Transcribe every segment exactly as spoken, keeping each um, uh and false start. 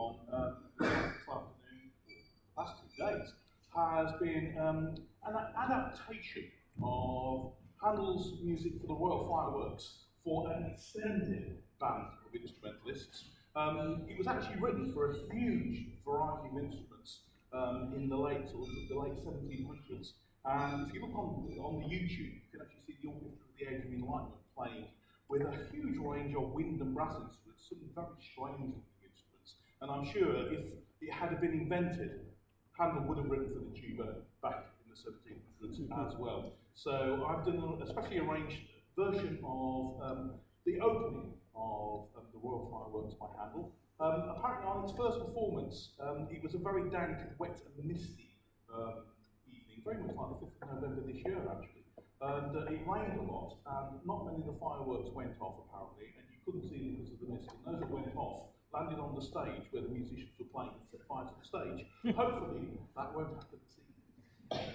on um, this afternoon, the last two days, has been um, an adaptation of Handel's music for the Royal Fireworks for an extended band of instrumentalists. Um, it was actually written for a huge variety of instruments um, in the late sort of the late seventeen hundreds. And if you look on on the YouTube, you can actually see the Orchestra of the Age of Enlightenment playing with a huge range of wind and brass instruments, some very strange looking instruments. And I'm sure if it had been invented, Handel would have written for the tuba back in the seventeen hundreds as well. So I've done a specially arranged version of um, the opening of um, the Royal Fireworks by Handel. Um, apparently on its first performance, um, it was a very dank, wet and misty um, evening, very much like the fifth of November this year actually. And uh, it rained a lot, and not many of the fireworks went off apparently, and you couldn't see them because of the mist. And those that went off landed on the stage where the musicians were playing and set fire to the stage. Hopefully that won't happen this evening.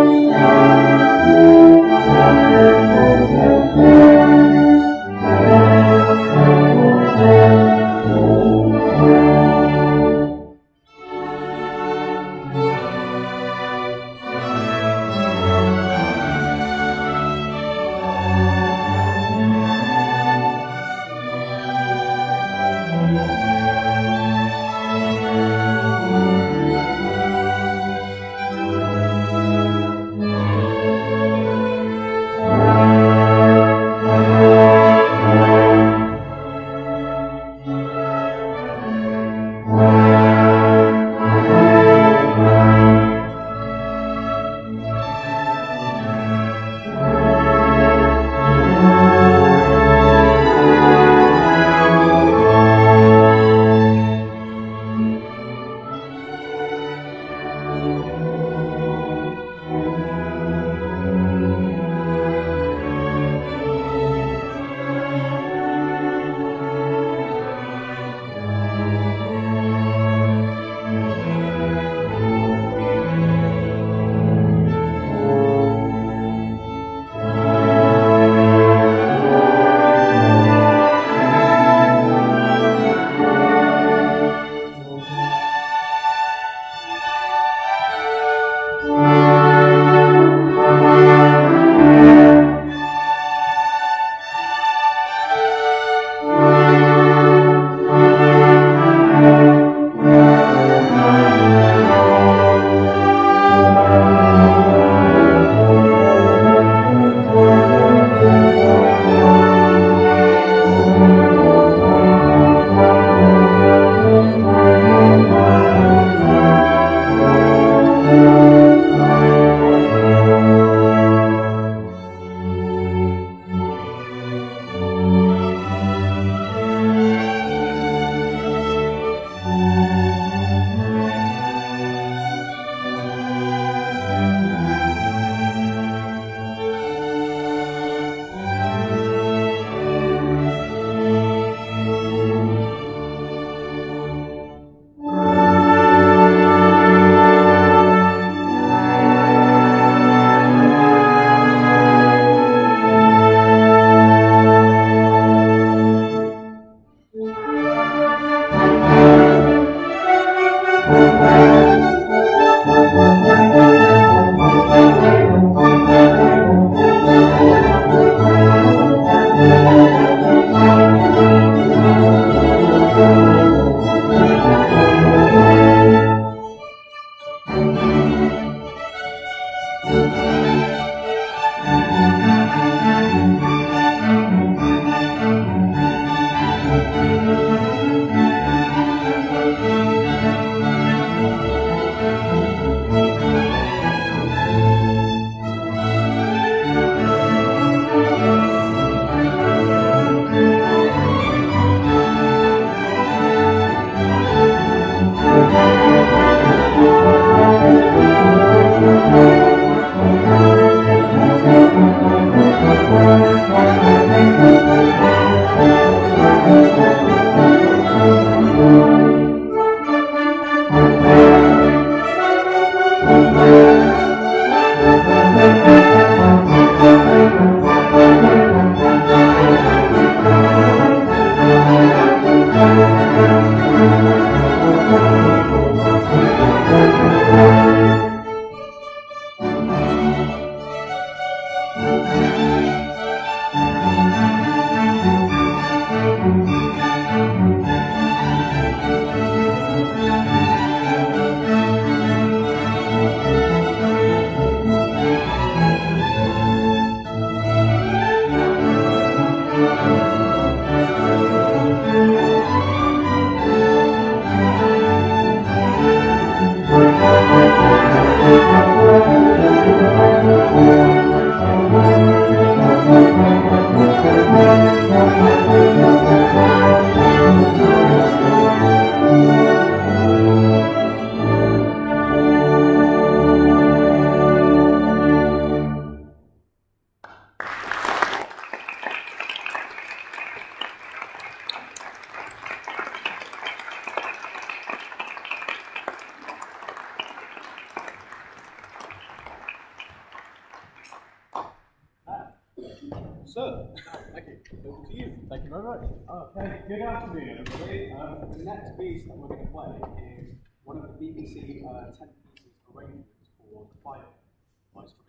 Thank you. Sir, thank you. Over to you. Thank you very much. Okay, good afternoon, everybody. Um, the next piece that we're going to play is one of the B B C uh, ten pieces arrangements for the Firebird by Stravinsky.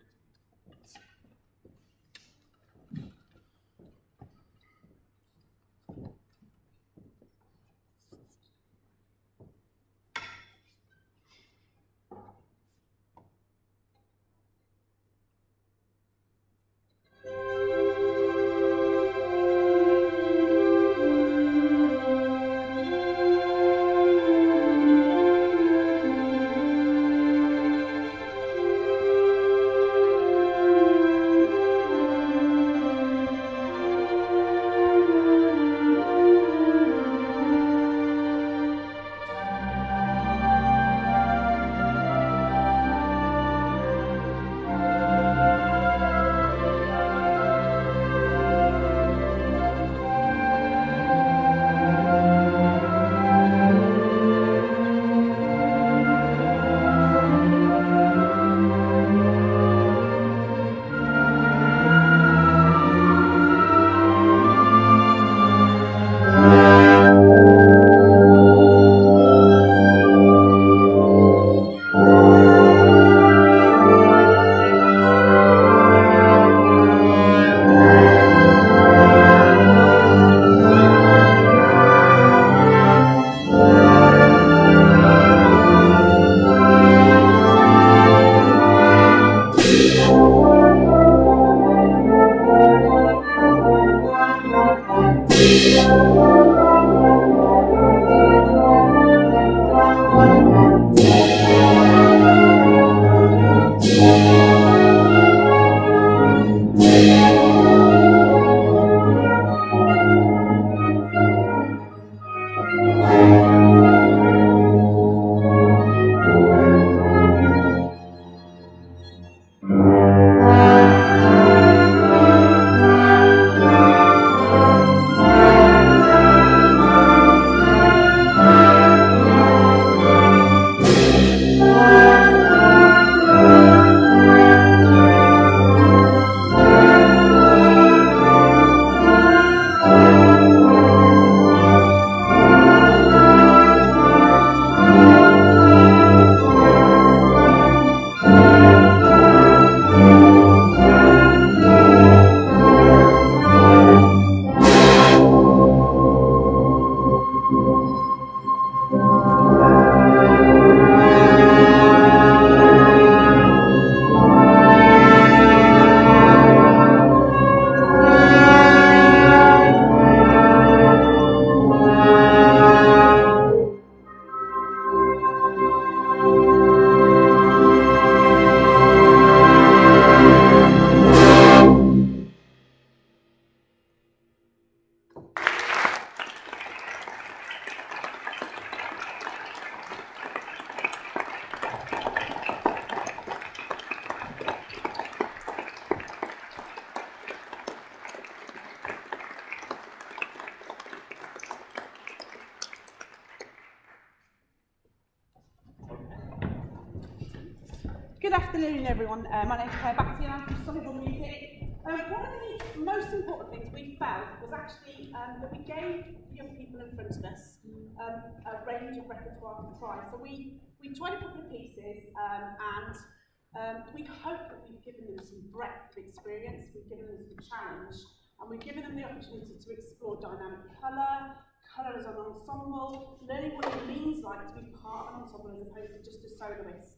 Good afternoon, everyone. Uh, my name is Badelt and I'm from Solihull Music. Um, one of the most important things we felt was actually um, that we gave young people in front of us um, a range of repertoire to try. So we, we tried a couple of pieces um, and um, we hope that we've given them some breadth of experience, we've given them some challenge, and we've given them the opportunity to explore dynamic colour, colour as an ensemble, learning what it means like to be part of an ensemble as opposed to just a soloist.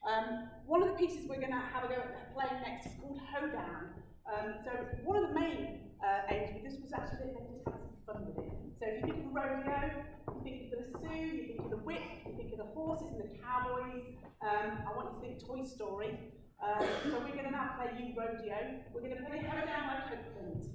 Um, one of the pieces we're going to have a go at playing next is called Hoedown. Um, so one of the main uh, aims with this was actually that they just had some fun with it. So if you think of rodeo, you think of the lasso, you think of the whip, you think of the horses and the cowboys. Um, I want you to think Toy Story. Um, so we're going to now play you rodeo. We're going to play Hoedown by Copeland.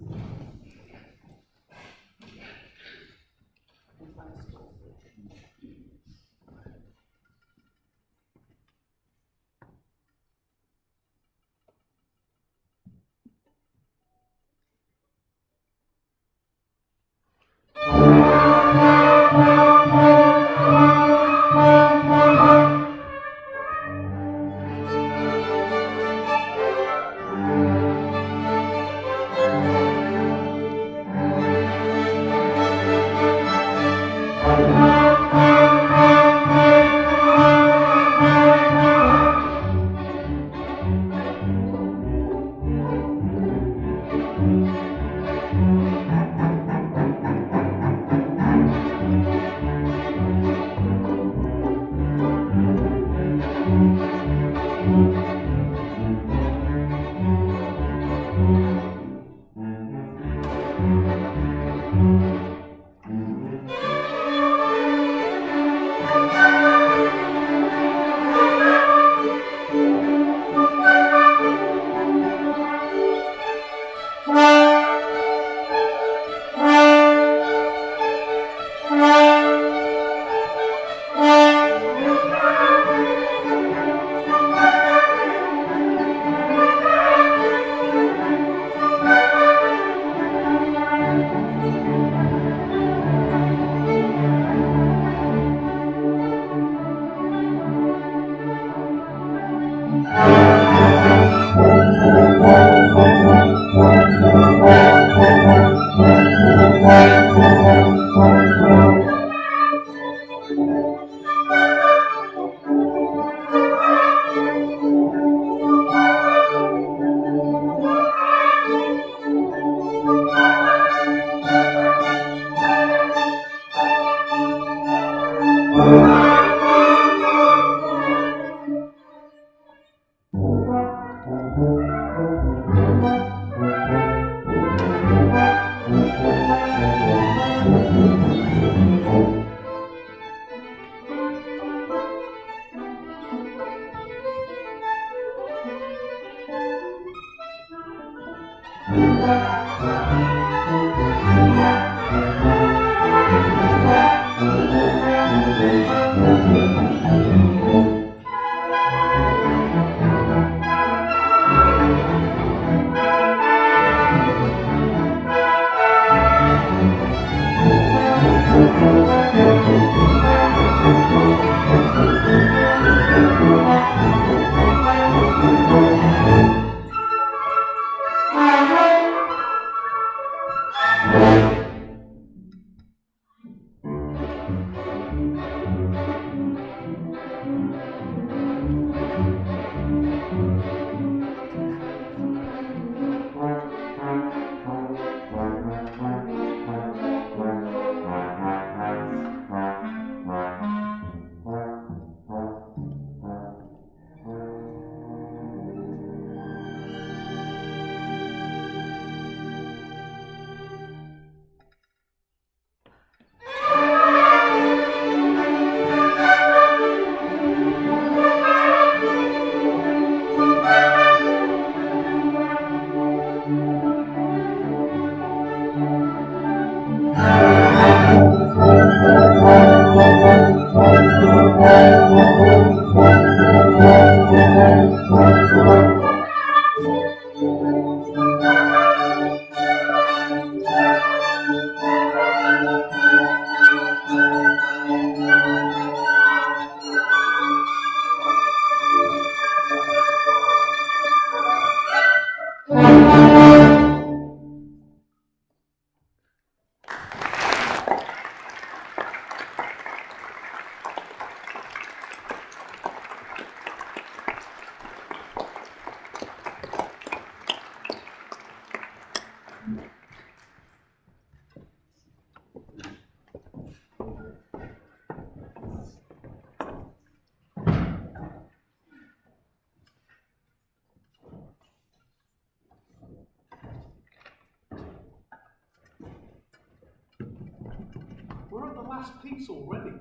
last piece already.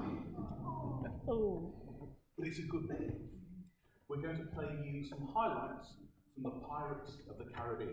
Oh. But it's a good one. We're going to play you some highlights from the Pirates of the Caribbean.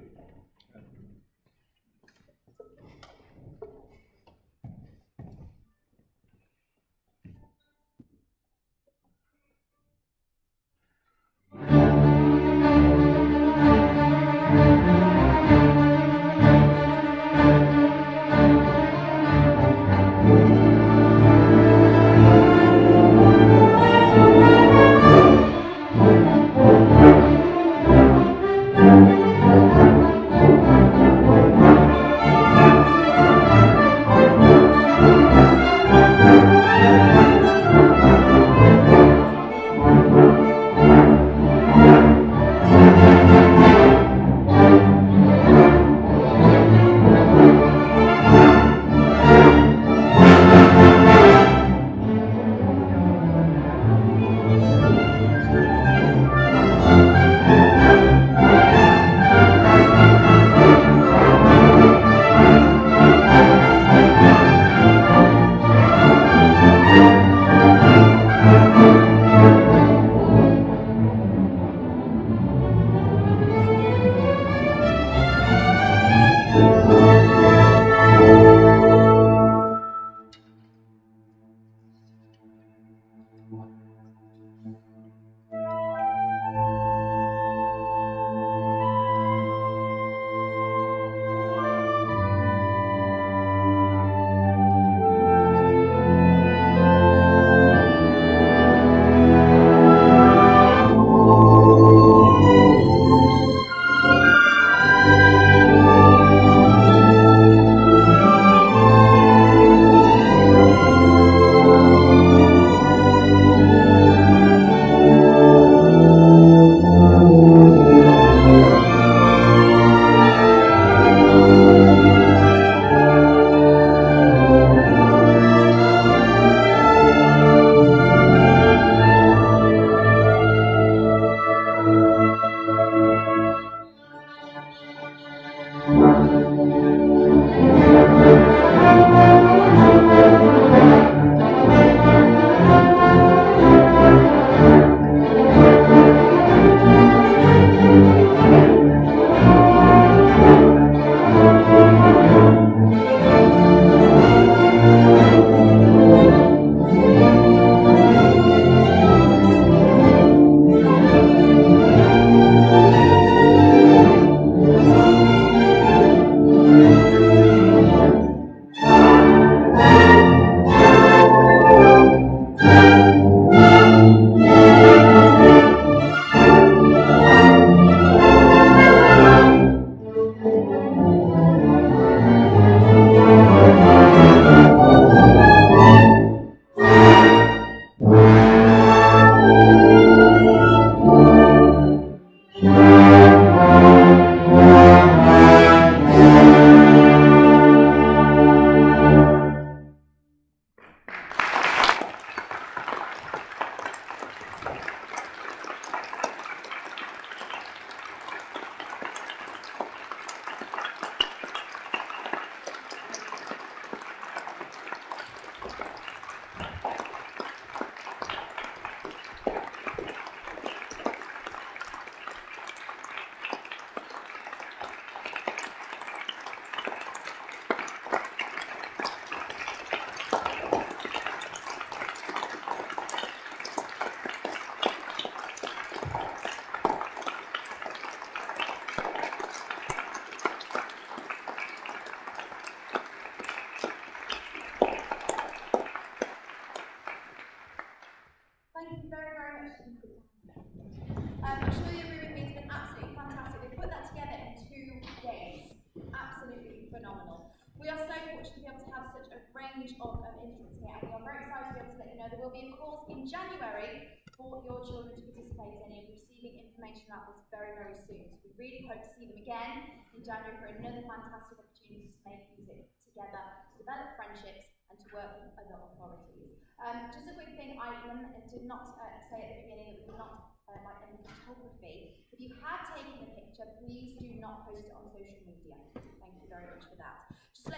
In January for your children to participate in and receiving information about this very, very soon. So we really hope to see them again in January for another fantastic opportunity to make music together, to develop friendships and to work with other authorities. Um, just a quick thing, I um, did not uh, say at the beginning that we were not uh, like any photography. If you have taken a picture, please do not post it on social media. Thank you very much for